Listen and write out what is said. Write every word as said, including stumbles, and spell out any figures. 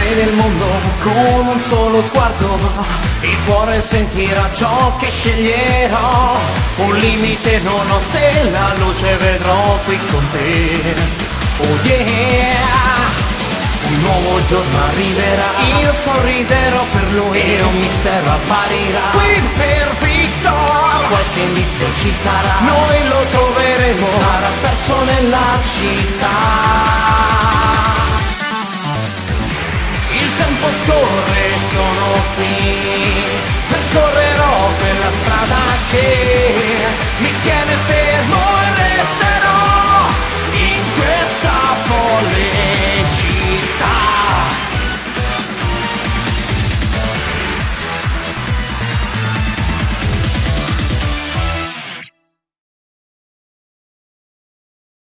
vede il mondo con un solo sguardo, il cuore sentirà ciò che sceglierò, un limite non ho se la luce vedrò qui con te. Oh yeah! Un nuovo giorno arriverà, io sorriderò per lui e un mistero apparirà qui per Victor. Qualche indizio ci sarà, noi lo troveremo, sarà perso nella città. Il tempo scorre, sono qui, percorrerò quella strada che mi tiene